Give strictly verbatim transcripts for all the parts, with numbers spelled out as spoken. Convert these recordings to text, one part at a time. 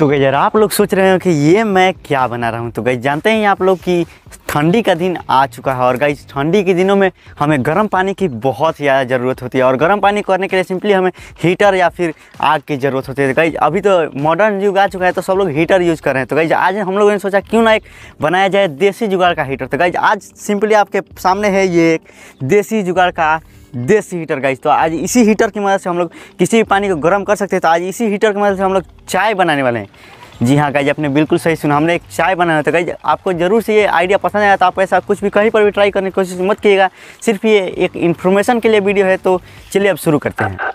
तो गाइस यार आप लोग सोच रहे हो कि ये मैं क्या बना रहा हूँ। तो गाइस जानते हैं आप लोग कि ठंडी का दिन आ चुका है और गाइस ठंडी के दिनों में हमें गर्म पानी की बहुत ज़्यादा ज़रूरत होती है और गर्म पानी करने के लिए सिंपली हमें हीटर या फिर आग की ज़रूरत होती है। गाइस अभी तो मॉडर्न युग आ चुका है तो सब लोग हीटर यूज़ कर रहे हैं। तो गाइस आज हम लोगों ने सोचा क्यों ना एक बनाया जाए देसी जुगाड़ का हीटर। तो गाइस आज सिंपली आपके सामने है ये एक देसी जुगाड़ का देसी हीटर गाइस। तो आज इसी हीटर की मदद से हम लोग किसी भी पानी को गर्म कर सकते हैं। तो आज इसी हीटर की मदद से हम लोग चाय बनाने वाले हैं। जी हाँ गाइस, आपने बिल्कुल सही सुना, हमने एक चाय बनाना है। तो गाइस आपको ज़रूर से ये आइडिया पसंद आया तो आप ऐसा कुछ भी कहीं पर भी ट्राई करने की कोशिश मत कीजिएगा। सिर्फ ये एक इन्फॉर्मेशन के लिए वीडियो है। तो चलिए अब शुरू करते हैं।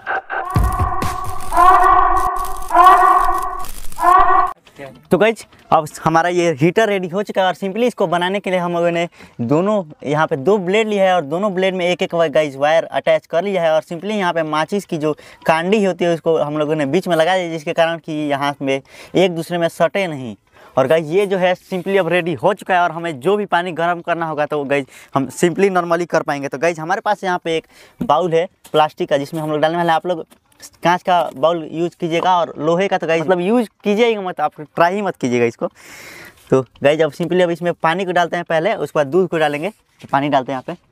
तो गाइज अब हमारा ये हीटर रेडी हो चुका है और सिंपली इसको बनाने के लिए हम लोगों ने दोनों यहाँ पे दो ब्लेड लिया है और दोनों ब्लेड में एक एक गाइज वायर अटैच कर लिया है और सिंपली यहाँ पे माचिस की जो कांडी होती है उसको हम लोगों ने बीच में लगा दिया, जिसके कारण कि यहाँ में एक दूसरे में सटे नहीं। और गाइज ये जो है सिंपली अब रेडी हो चुका है और हमें जो भी पानी गर्म करना होगा तो गाइज हम सिंपली नॉर्मली कर पाएंगे। तो गाइज हमारे पास यहाँ पे एक बाउल है प्लास्टिक का जिसमें हम लोग डालने वाले हैं। आप लोग कांच का बाउल यूज कीजिएगा और लोहे का तो गाइस मतलब यूज कीजिएगा मत, आप ट्राई ही मत कीजिएगा इसको। तो गाइस अब सिंपली अब इसमें पानी को डालते हैं पहले, उसके बाद दूध को डालेंगे। तो पानी डालते हैं यहाँ पे।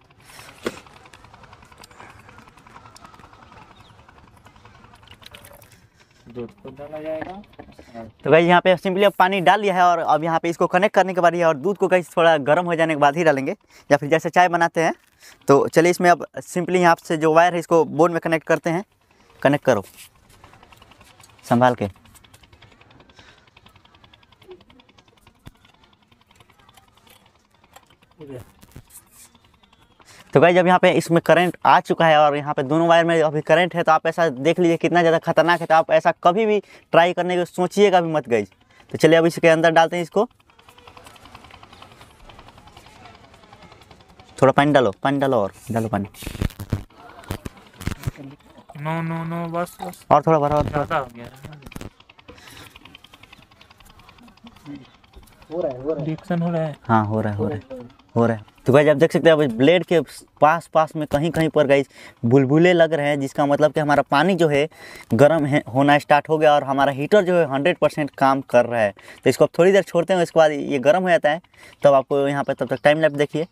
दूध को डाला जाएगा। तो गाइस यहाँ पे सिंपली अब पानी डाल लिया है और अब यहाँ पे इसको कनेक्ट करने के बाद और दूध को गाइस थोड़ा गर्म हो जाने के बाद ही डालेंगे या फिर जैसे चाय बनाते हैं। तो चलिए इसमें अब सिंपली यहाँ से जो वायर है इसको बोर्ड में कनेक्ट करते हैं। कनेक्ट करो संभाल के। तो गाइस जब यहाँ पे इसमें करंट आ चुका है और यहाँ पे दोनों वायर में अभी करंट है तो आप ऐसा देख लीजिए कितना ज़्यादा खतरनाक है। तो आप ऐसा कभी भी ट्राई करने की सोचिएगा भी मत गाइस। तो चलिए अब इसके अंदर डालते हैं इसको। थोड़ा पानी डालो, पानी डालो और डालो पानी। नो नो नो बस बस और थोड़ा भरा और ज़्यादा हो गया। हो रहा है हो रहा है रिएक्शन हो रहा है। हाँ हो रहा है हो रहा है हो रहा है। तो गाइस आप देख सकते हैं अब ब्लेड के पास पास में कहीं कहीं पर गाइस बुलबुले लग रहे हैं, जिसका मतलब कि हमारा पानी जो है गर्म है होना स्टार्ट हो गया और हमारा हीटर जो है हंड्रेड परसेंट काम कर रहा है। तो इसको अब थोड़ी देर छोड़ते हैं, इसके बाद ये गर्म हो जाता है। तब आपको यहाँ पर तब तक टाइम लैप्स देखिए।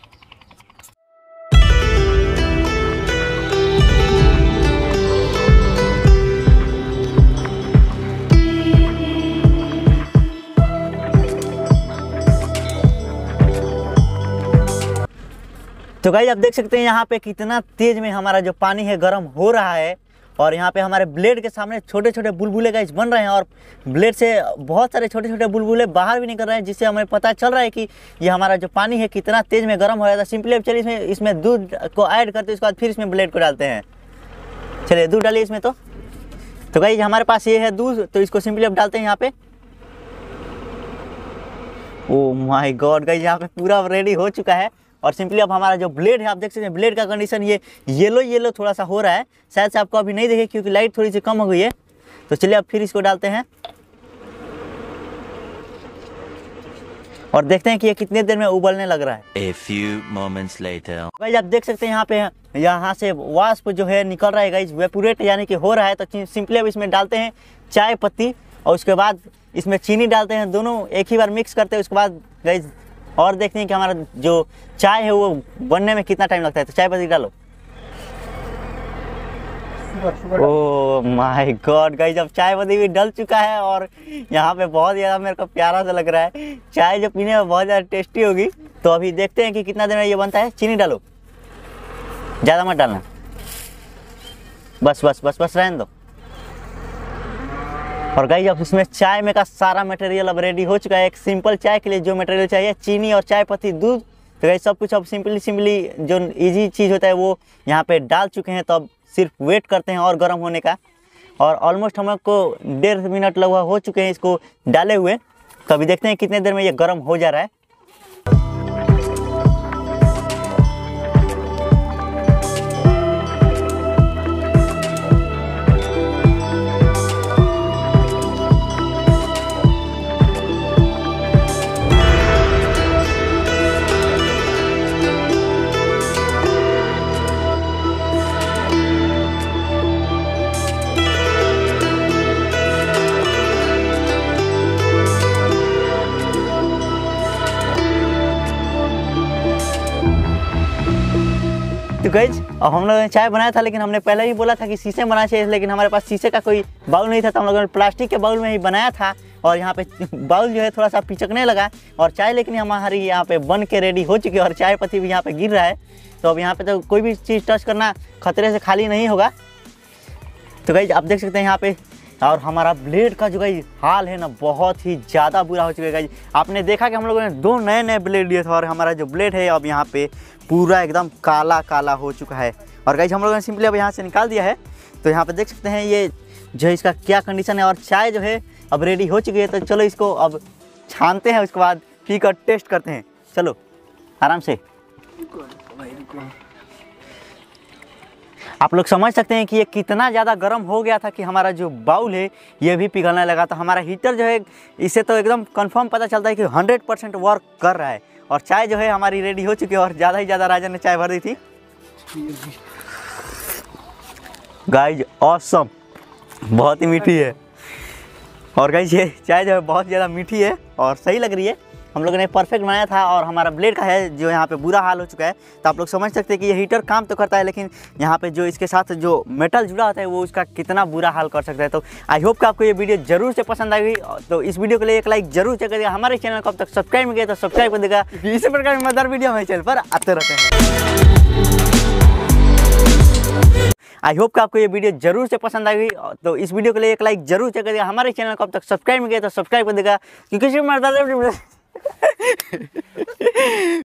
तो गाइस आप देख सकते हैं यहाँ पे कितना तेज में हमारा जो पानी है गर्म हो रहा है और यहाँ पे हमारे ब्लेड के सामने छोटे छोटे बुलबुले गाइस बन रहे हैं और ब्लेड से बहुत सारे छोटे छोटे बुलबुले बाहर भी निकल रहे हैं, जिससे हमें पता चल रहा है कि ये हमारा जो पानी है कितना तेज में गर्म हो रहा था। सिंपली अब चलिए इसमें इसमें दूध को ऐड करते हैं, उसके बाद फिर इसमें ब्लेड को डालते हैं। चलिए दूध डालिए इसमें। तो तो गाइस हमारे पास ये है दूध, तो इसको सिंपली अब डालते हैं यहाँ पे। ओ माय गॉड गाइस यहाँ पे पूरा रेडी हो चुका है और सिंपली अब हमारा जो ब्लेड है आप देख सकते हैं ब्लेड का कंडीशन ये येलो येलो थोड़ा सा हो रहा है। शायद से आपको अभी नहीं देखे क्योंकि लाइट थोड़ी सी कम हो गई है। तो चलिए अब फिर इसको डालते हैं और देखते हैं कि ये कितनी देर में उबलने लग रहा है। A few moments later. Guys आप देख सकते हैं यहाँ पे यहाँ से वाष्प जो है निकल रहा है गाइस, वेपोरेट यानी कि हो रहा है। तो सिंपली अब इसमें डालते हैं चाय पत्ती और उसके बाद इसमें चीनी डालते हैं, दोनों एक ही बार मिक्स करते हैं। उसके बाद गाइस और देखते हैं कि हमारा जो चाय है वो बनने में कितना टाइम लगता है। तो चाय पत्ती डालो। ओह माय गॉड गाइस अब चाय पत्ती भी डल चुका है और यहाँ पे बहुत ज़्यादा मेरे को प्यारा सा लग रहा है। चाय जो पीने में बहुत ज़्यादा टेस्टी होगी। तो अभी देखते हैं कि कितना देर में ये बनता है। चीनी डालो, ज़्यादा मत डालना, बस बस बस बस रहने दो। और गाइस अब इसमें चाय में का सारा मटेरियल अब रेडी हो चुका है। एक सिंपल चाय के लिए जो मटेरियल चाहिए चीनी और चाय पत्ती दूध, तो गाइस सब कुछ अब सिंपली सिंपली जो इजी चीज़ होता है वो यहाँ पे डाल चुके हैं। तो अब सिर्फ वेट करते हैं और गर्म होने का। और ऑलमोस्ट हम लोग को डेढ़ मिनट लगभग हो चुके हैं इसको डाले हुए। तो अभी देखते हैं कितने देर में ये गर्म हो जा रहा है। तो गाइज अब हम लोगों ने चाय बनाया था, लेकिन हमने पहले ही बोला था कि शीशे में बनाना चाहिए, लेकिन हमारे पास शीशे का कोई बाउल नहीं था, तो हम लोगों ने प्लास्टिक के बाउल में ही बनाया था। और यहाँ पे बाउल जो है थोड़ा सा पिचकने लगा और चाय लेकिन हमारी यहाँ पे बन के रेडी हो चुकी है और चाय पत्ती भी यहाँ पे गिर रहा है। तो अब यहाँ पे तो कोई भी चीज़ टच करना खतरे से खाली नहीं होगा। तो गाइज आप देख सकते हैं यहाँ पे, और हमारा ब्लेड का जो गाइज हाल है ना बहुत ही ज़्यादा बुरा हो चुका है गाइज। आपने देखा कि हम लोगों ने दो नए नए ब्लेड लिए थे और हमारा जो ब्लेड है अब यहाँ पे पूरा एकदम काला काला हो चुका है। और गाइज हम लोगों ने सिंपली अब यहाँ से निकाल दिया है। तो यहाँ पे देख सकते हैं ये जो है इसका क्या कंडीशन है। और चाय जो है अब रेडी हो चुकी है, तो चलो इसको अब छानते हैं, उसके बाद पी कर टेस्ट करते हैं। चलो आराम से। आप लोग समझ सकते हैं कि ये कितना ज़्यादा गर्म हो गया था कि हमारा जो बाउल है ये भी पिघलने लगा। तो हमारा हीटर जो है इससे तो एकदम कंफर्म पता चलता है कि हंड्रेड परसेंट वर्क कर रहा है। और चाय जो है हमारी रेडी हो चुकी है और ज़्यादा ही ज़्यादा राजन ने चाय भर दी थी। गाइज ऑसम, बहुत ही मीठी है। और गाइज ये चाय जो है बहुत ज़्यादा मीठी है और सही लग रही है। हम लोगों ने परफेक्ट बनाया था और हमारा ब्लेड का है जो यहाँ पे बुरा हाल हो चुका है। तो आप लोग समझ सकते हैं कि ये हीटर काम तो करता है, लेकिन यहाँ पे जो इसके साथ जो मेटल जुड़ा होता है वो उसका कितना बुरा हाल कर सकता है। तो आई होप कि आपको ये वीडियो जरूर से पसंद आएगी। तो इस वीडियो के लिए एक लाइक जरूर से करिएगा। हमारे चैनल को अब तक सब्सक्राइब नहीं किया तो सब्सक्राइब कर देगा। इसी प्रकार की मजेदार वीडियो हमारे चैनल पर आते रहते हैं। आई होप कि आपको ये वीडियो जरूर से पसंद आएगी। तो इस वीडियो के लिए एक लाइक जरूर से करिएगा। हमारे चैनल को अब तक सब्सक्राइब नहीं किया तो सब्सक्राइब कर देगा, क्योंकि